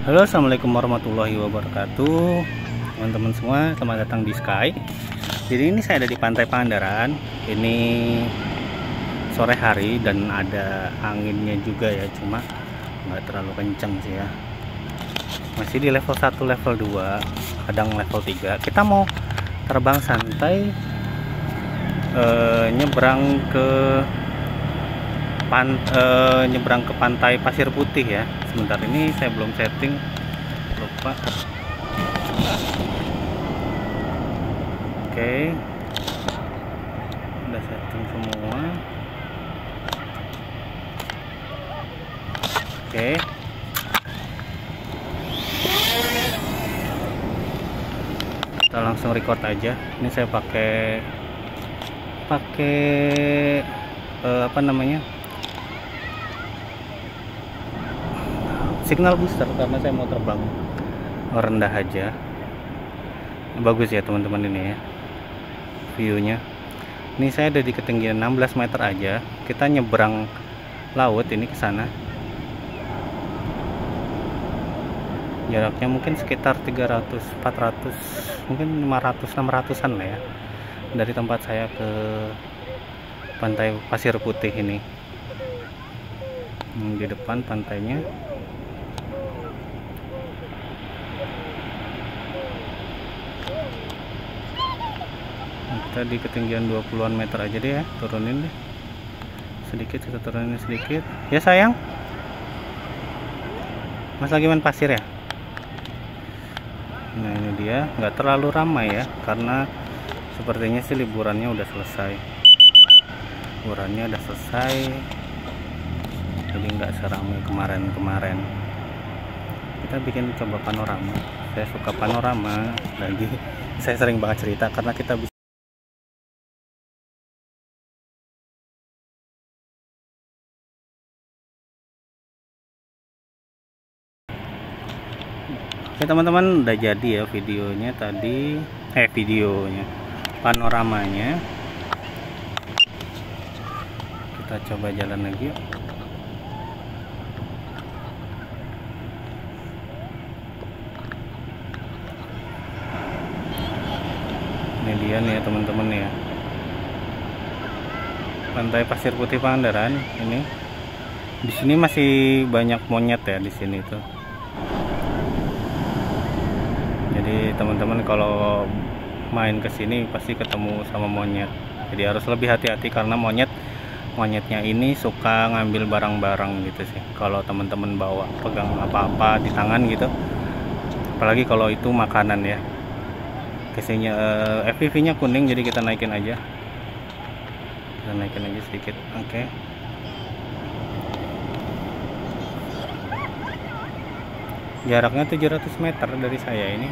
Halo, assalamualaikum warahmatullahi wabarakatuh, teman-teman semua. Selamat datang di Sky. Jadi ini saya ada di Pantai Pangandaran. Ini sore hari dan ada anginnya juga ya, cuma nggak terlalu kenceng sih ya. Masih di level 1, level 2, kadang level 3. Kita mau terbang santai, nyebrang ke pantai Pasir Putih ya. Sebentar, ini saya belum setting, lupa. Oke, udah setting semua. Oke, kita langsung record aja. Ini saya pakai apa namanya, signal booster, karena saya mau terbang rendah aja. Bagus ya teman-teman ini ya viewnya. Ini saya ada di ketinggian 16 meter aja. Kita nyebrang laut ini ke sana. Jaraknya mungkin sekitar 300, 400, mungkin 500, 600-an lah ya, dari tempat saya ke Pantai Pasir Putih ini. Di depan pantainya. Kita di ketinggian 20-an meter aja deh ya, turunin deh sedikit, kita turunin sedikit ya sayang. Mas lagi main pasir ya. Nah ini dia, nggak terlalu ramai ya, karena sepertinya sih liburannya udah selesai. Jadi nggak seramai kemarin. Kita bikin coba panorama. Saya suka panorama lagi. Saya sering banget cerita karena kita bisa. Oke teman-teman, udah jadi ya videonya tadi, panoramanya. Kita coba jalan lagi yuk. Ini dia nih ya teman-teman ya, Pantai Pasir Putih Pangandaran ini. Di sini masih banyak monyet ya di sini tuh. Jadi teman-teman kalau main ke sini pasti ketemu sama monyet. Jadi harus lebih hati-hati karena monyetnya ini suka ngambil barang-barang gitu sih. Kalau teman-teman bawa pegang apa-apa di tangan gitu, apalagi kalau itu makanan ya. Casingnya FPV-nya kuning, jadi kita naikin aja. Sedikit. Oke. Jaraknya 700 meter dari saya ini.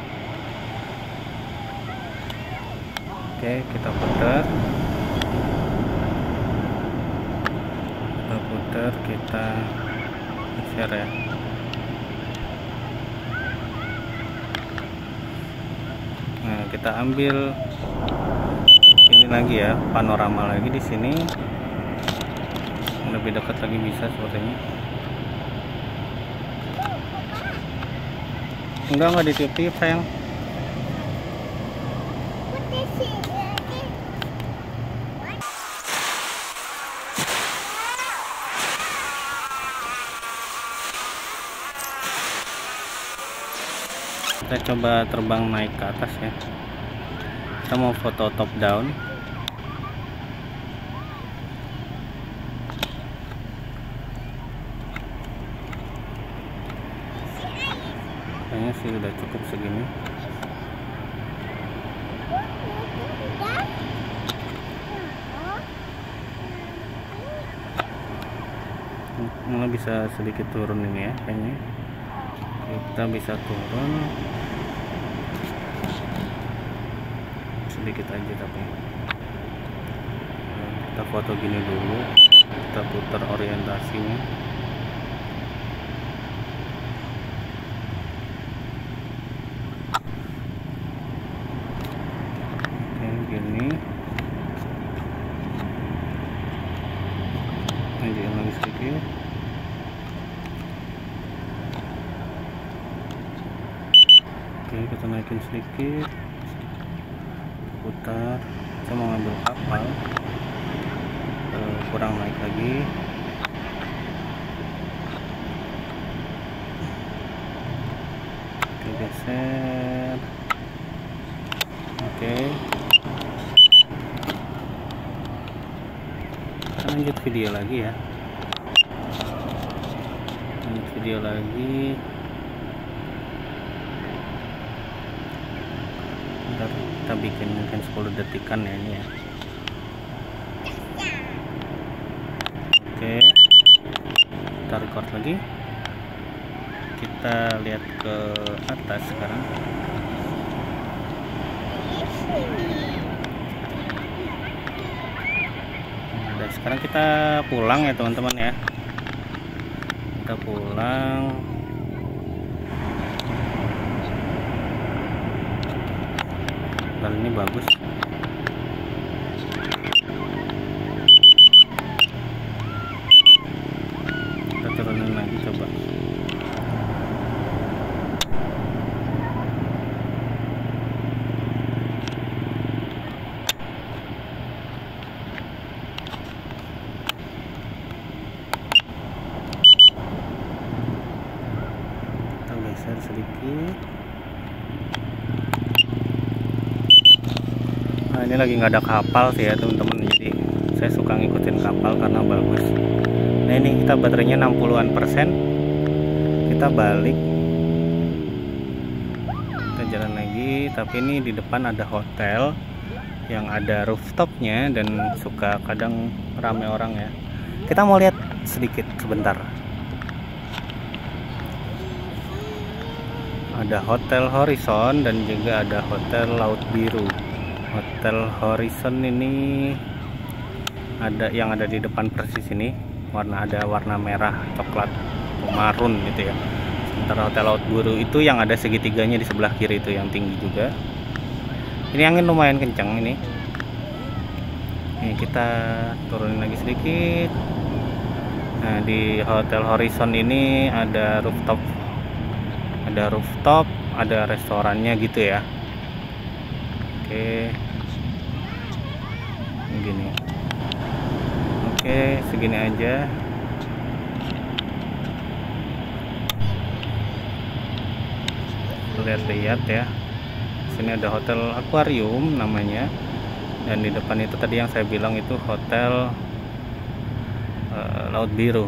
Oke, kita putar, kita share ya. Nah, kita ambil ini lagi ya, panorama lagi di sini. Lebih dekat lagi bisa sepertinya. Enggak ditiup-tiup sayang. Kita coba terbang naik ke atas ya. Kita mau foto top down. Kayaknya sih udah cukup segini. Malah bisa sedikit turun ini ya kayaknya. Kita bisa turun sedikit aja, tapi kita foto gini dulu. Kita putar orientasinya. Oke, gini. Majuin lagi sedikit. kita naikin sedikit, putar. Saya mau ngambil kapal, kurang naik lagi. Oke, geser. Oke, kita lanjut video lagi ya. Lanjut video lagi. Bentar, kita bikin mungkin 10 detikan ya ini ya. Oke, kita record lagi. Kita lihat ke atas sekarang. Nah, sekarang kita pulang ya teman-teman ya. Kita pulang. Kali ini bagus. Kita turunin lagi coba. Kita geser sedikit. Nah, ini lagi nggak ada kapal sih ya teman-teman, jadi saya suka ngikutin kapal karena bagus. Nah, ini kita baterainya 60-an%. Kita balik, kita jalan lagi, tapi ini di depan ada hotel yang ada rooftopnya dan suka kadang rame orang ya. Kita mau lihat sedikit sebentar. Ada Hotel Horizon dan juga ada Hotel Laut Biru. Hotel Horizon ini ada yang ada di depan persis ini, ada warna merah, coklat, marun gitu ya. Sementara Hotel Laut Biru itu yang ada segitiganya di sebelah kiri itu yang tinggi juga. Ini angin lumayan kencang ini. Ini kita turunin lagi sedikit. Nah, di Hotel Horizon ini ada rooftop, ada restorannya gitu ya. Oke, gini. Oke, segini aja. Lihat-lihat ya. Sini ada Hotel Aquarium namanya, dan di depan itu tadi yang saya bilang itu Hotel Laut Biru.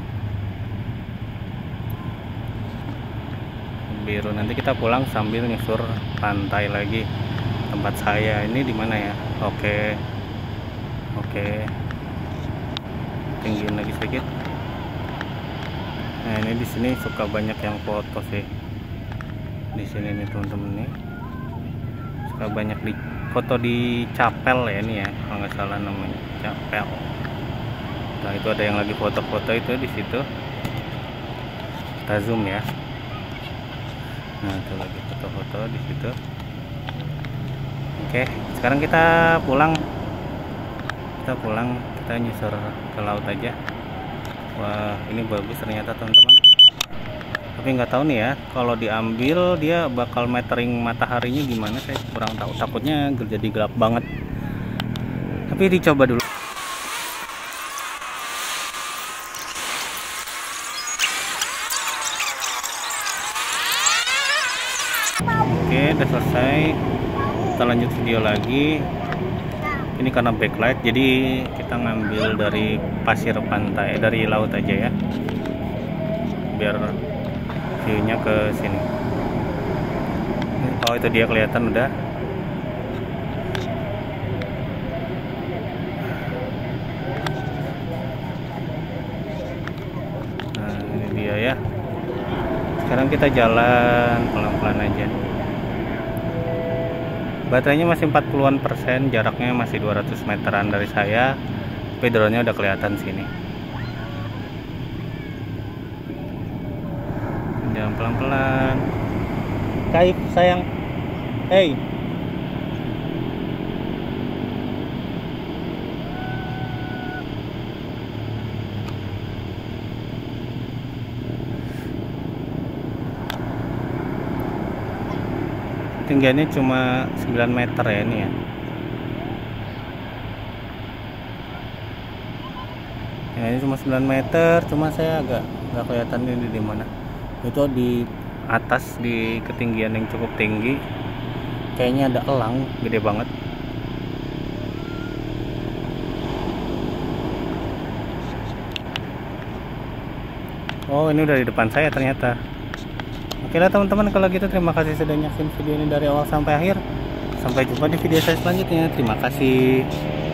Nanti kita pulang sambil nyusur pantai lagi. Tempat saya ini di mana ya? Oke, tinggiin lagi sedikit. Nah, ini di sini suka banyak yang foto sih. Di sini nih teman-teman nih, suka banyak di foto di chapel ya ini ya, kalau nggak salah namanya chapel. Nah, itu ada yang lagi foto-foto itu di situ. Kita zoom ya. Nah, itu lagi foto-foto di situ. Oke, sekarang kita pulang. Kita nyusur ke laut aja. Wah, ini bagus ternyata teman-teman. Tapi nggak tahu nih ya, kalau diambil dia bakal metering mataharinya gimana, saya kurang tahu. Takutnya jadi gelap banget. Tapi dicoba dulu. Oke, udah selesai. Kita lanjut video lagi. Ini karena backlight, jadi kita ngambil dari pasir pantai, dari laut aja ya, biar view-nya ke sini. Oh, itu dia kelihatan udah. Nah, ini dia ya. Sekarang kita jalan pelan-pelan aja. Baterainya masih 40-an%, jaraknya masih 200 meteran dari saya, tapi drone-nya udah kelihatan sini. Jalan pelan-pelan. Kaif sayang. Hey. ketinggiannya cuma 9 meter ya ini ya. Ya ini cuma 9 meter, cuma saya agak nggak kelihatan ini di mana. Itu di atas, di ketinggian yang cukup tinggi. Kayaknya ada elang gede banget. Oh, ini udah di depan saya ternyata. Oke lah teman-teman, kalau gitu terima kasih sudah nyaksiin video ini dari awal sampai akhir. Sampai jumpa di video saya selanjutnya. Terima kasih.